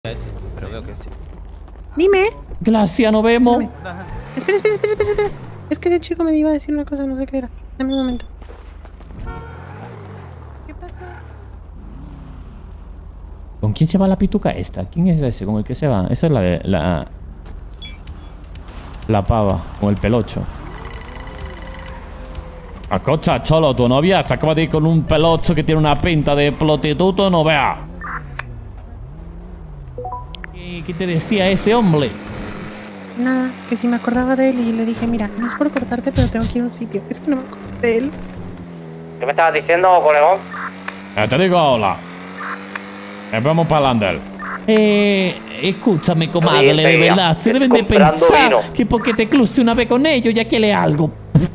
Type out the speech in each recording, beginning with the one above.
Sí, pero veo que sí. Dime. Glacia, nos vemos. Dime. Espera. Es que ese chico me iba a decir una cosa, no sé qué era. Dame un momento. ¿Qué pasó? ¿Con quién se va la pituca esta? ¿Quién es ese? ¿Con el que se va? Esa es la de... La pava, con el pelocho. Acocha, cholo, tu novia se acaba de ir con un pelocho que tiene una pinta de prostituto, no vea. ¿Qué te decía ese hombre? Nada, que si me acordaba de él y le dije, mira, no es por cortarte, pero tengo que ir a un sitio. Es que no me acuerdo de él. ¿Qué me estabas diciendo, colegón? Te digo hola. Vamos para Lander. Escúchame, comadre, de verdad. Se deben de pensar que porque te cruce una vez con ellos ya quiere algo.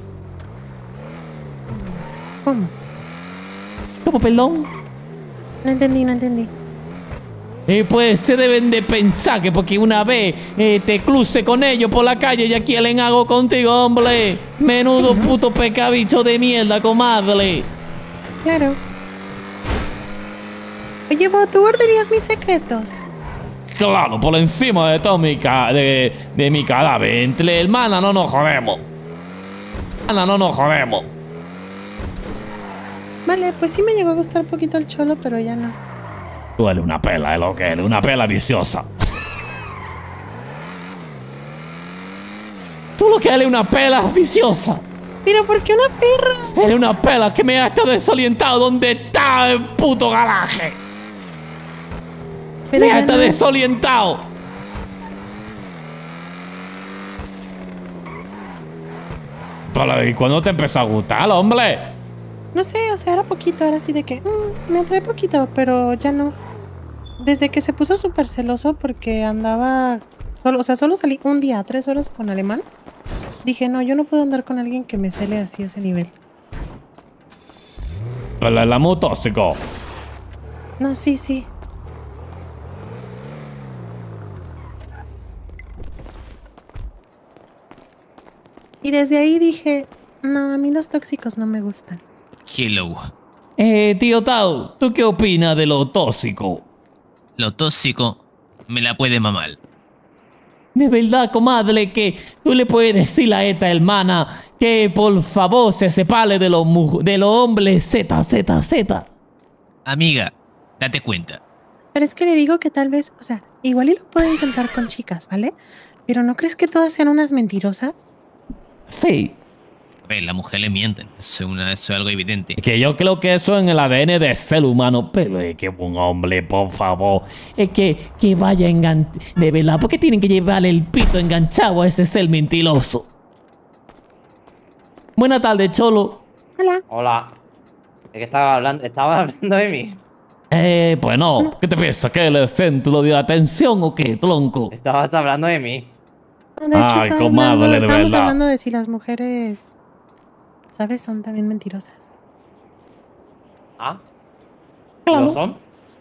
¿Cómo? ¿Cómo, perdón? No entendí. Pues se deben de pensar que porque una vez te cruce con ellos por la calle ya quieren algo contigo, hombre. Menudo puto pecabicho de mierda, comadre. Claro. Oye, vos, ¿tú guardarías mis secretos? Claro, por encima de todo de mi cadáver. Entre hermanas no nos jodemos. Vale, pues sí me llegó a gustar un poquito el cholo, pero ya no. Tú eres una pela, es lo que eres, una pela viciosa. Tú lo que eres una pela viciosa. ¿Pero por qué una perra? Eres una pela que me ha estado desorientado. ¿Dónde está el puto garaje? Pero Me ya ha estado no. desorientado. Pero ¿y cuándo te empezó a gustar, hombre? No sé, o sea, era poquito, era así de que me atrae poquito, pero ya no. Desde que se puso súper celoso porque andaba solo, o sea, solo salí un día, 3 horas con alemán. Dije, no, yo no puedo andar con alguien que me cele así a ese nivel. Pero el amor tóxico. No, sí. Y desde ahí dije, no, a mí los tóxicos no me gustan. Hello. Tío Tao, ¿tú qué opinas de lo tóxico? Lo tóxico me la puede mamar. De verdad, comadre, que tú le puedes decir a esta hermana que por favor se separe de los hombres Z. Amiga, date cuenta. Pero es que le digo que tal vez, o sea, igual y lo puedo intentar con chicas, ¿vale? Pero ¿no crees que todas sean unas mentirosas? Sí. A ver, la mujer le mienten. Eso es algo evidente. Es que yo creo que eso es en el ADN del ser humano. Pero es que un hombre, por favor. Es que vaya enganchado. De verdad, ¿por qué tienen que llevarle el pito enganchado a ese ser mentiroso? Buenas tardes, cholo. Hola. Hola. ¿De qué estaba hablando? ¿Estabas hablando de mí? Pues no. ¿Qué te piensas? ¿Que el centro de atención o qué, tronco? Estabas hablando de mí. No, de hecho, Ay, comadre, de estábamos verdad. hablando de si las mujeres, ¿sabes? Son también mentirosas. ¿Ah? Claro. ¿Lo son?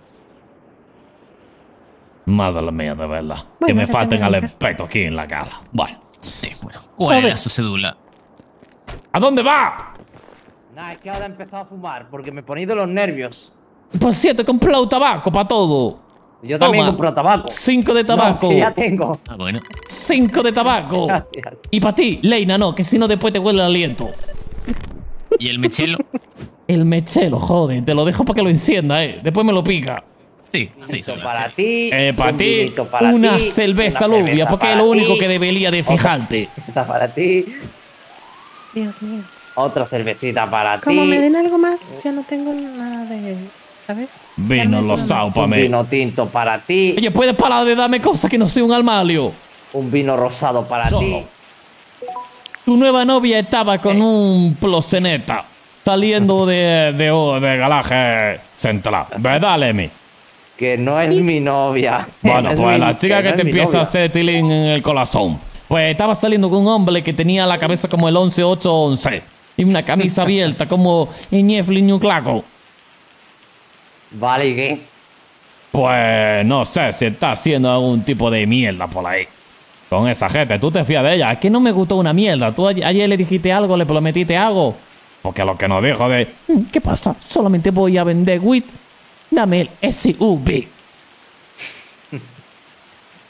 Madre mía, de verdad. Bueno, que me depende falten de la al mujer. respeto aquí en la cara. Bueno. Sí, bueno. ¿Cuál Joder. era su cédula? ¿A dónde va? Nah, es que ahora he empezado a fumar porque me ponéis de los nervios. Por cierto, he comprado tabaco para todo. Yo también Toma. compro tabaco. 5 de tabaco. No, que ya tengo. Ah, bueno. 5 de tabaco. Gracias. Y para ti, Leina, no, que si no después te huele el aliento. ¿Y el mechelo? El mechelo, joder, te lo dejo para que lo encienda, Después me lo pica. Sí. Para ti. Para un ti, vinito para una ti, cerveza una lubia, cerveza porque es para lo único ti, que debería de fijarte. Esta para ti. Dios mío. Otra cervecita para Como ti. me den algo más, ya no tengo nada de, ¿sabes? Vino losado para Un mí. vino tinto para ti. Oye, ¿puedes parar de darme cosas que no soy un armario? Un vino rosado para Solo. ti. Tu nueva novia estaba con un ploceneta saliendo de garaje central, ¿verdad, Lemmy? Que no es mi novia. Bueno, Es pues mi- la chica que no te es mi empieza a novia. hacer tilín en el corazón. Pues estaba saliendo con un hombre que tenía la cabeza como el 11-8-11 y una camisa abierta como Ñefli Ñuclaco. Vale, ¿y qué? Pues no sé si está haciendo algún tipo de mierda por ahí. Con esa gente, tú te fías de ella. Es que no me gustó una mierda. Tú ayer le dijiste algo, le prometiste algo. Porque lo que nos dijo de... ¿Qué pasa? Solamente voy a vender WIT. Dame el SUV.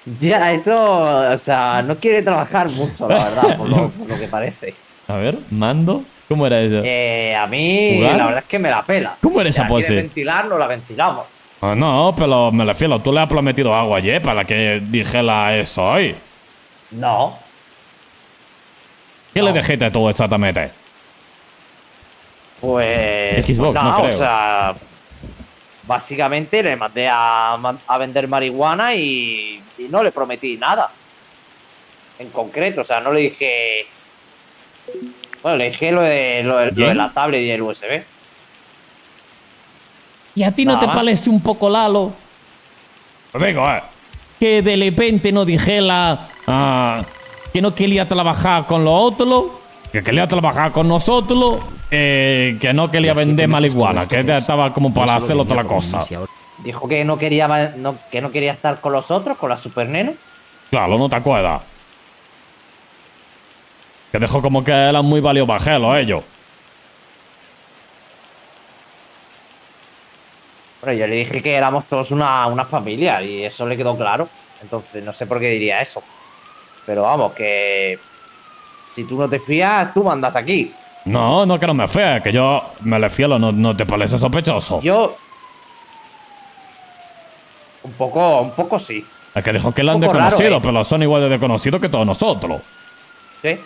Ya, eso, o sea, no quiere trabajar mucho, la verdad, por lo que parece. A ver, mando. ¿Cómo era eso? A mí, ¿Jugar? la verdad es que me la pela. ¿Cómo era esa Ya, pose? ¿quiere ventilar? No la ventilamos. Ah, no, pero me refiero, tú le has prometido agua ayer para que dijera eso hoy. No. ¿Qué No. le dijiste tú exactamente? Pues. Xbox, pues no nada, creo. o sea. Básicamente le mandé a vender marihuana y no le prometí nada. En concreto, o sea, no le dije. Bueno, le dije lo de ¿Bien? la tablet y el USB. ¿Y a ti no Nada te más. parece un poco Lalo? Lo digo, que de repente no dijera que no quería trabajar con los otros, que quería trabajar con nosotros, que no quería vender marihuana, que estaba como para hacer otra cosa. Dijo que que no quería estar con los otros, con las supernenes. Claro, no te acuerdas. Que dejó como que eran muy valiosos bajelos ellos. Pero yo le dije que éramos todos una familia y eso le quedó claro. Entonces no sé por qué diría eso. Pero vamos, que si tú no te fías, tú mandas aquí. No, no que no me fíe, que yo me le fielo, no te parece sospechoso. Yo. Un poco sí. Es que dijo que eran Un poco raro, desconocidos, ¿eh? pero son igual de desconocidos que todos nosotros. ¿Sí?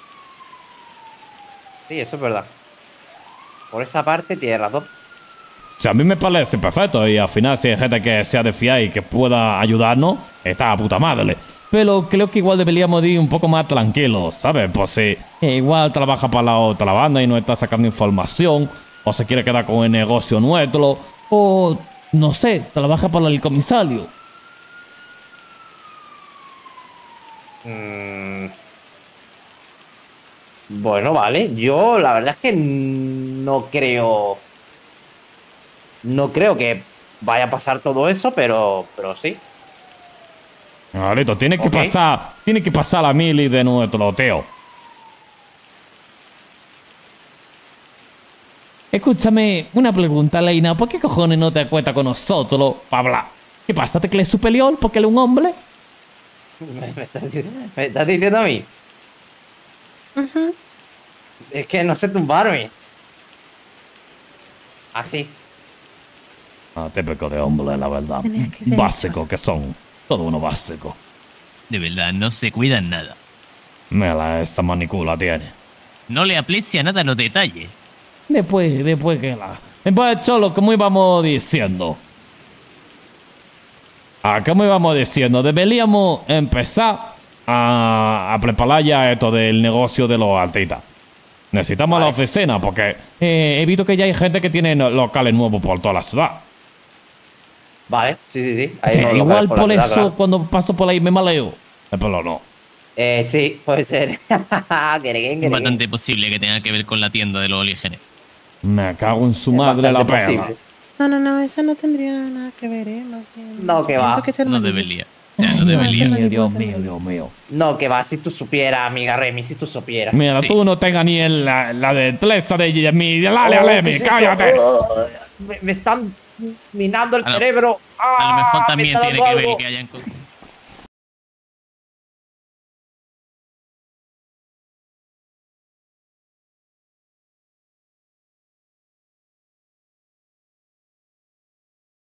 Sí, eso es verdad. Por esa parte tienes razón. O sea, a mí me parece perfecto y al final si hay gente que sea de fiar y que pueda ayudarnos, está a puta madre. Pero creo que igual deberíamos ir un poco más tranquilos, ¿sabes? Pues si igual trabaja para la otra banda y no está sacando información, o se quiere quedar con el negocio nuestro, o no sé, trabaja para el comisario. Bueno, vale. Yo la verdad es que no creo. No creo que vaya a pasar todo eso, pero sí. Ahorita, tiene que Ok. pasar la mili de nuestro Teo. Escúchame, una pregunta, Leina. ¿Por qué cojones no te acuestas con nosotros para hablar? ¿Qué pasa? ¿Te crees superior porque él es un hombre? Me estás diciendo a mí. Ujú. Es que no sé tumbarme. Así. Típico de hombre, la verdad. Tenía que ser Básico que son. Todo uno básico. De verdad, no se cuidan nada. Mira, esta manicula tiene. No le aprecia nada los detalles. Después que la... Después, Cholo, como íbamos diciendo. Como íbamos diciendo, deberíamos empezar a preparar ya esto del negocio de los artistas. Necesitamos la oficina porque he visto que ya hay gente que tiene locales nuevos por toda la ciudad. Vale, sí. Que no lo igual conozco, por la eso verdad, claro. cuando paso por ahí me maleo. Pero no. Sí, puede ser. Es bastante posible que tenga que ver con la tienda de los orígenes. Me cago en su Es madre la bastante perra. posible. No, eso no tendría nada que ver, más bien. No, que va. Pienso que es No hermanillo. debería. Ya, no No, debería. eso no- Dios mío. No, que va, si tú supieras, amiga Remy, si tú supieras. Mira, Sí. tú no tengas ni la destreza de mi. Dale, Oh, Alemi, ¿qué es esto? cállate. Oh, me están minando el A lo- cerebro. A lo mejor Ah, me también está tiene dando que ver algo. que hayan...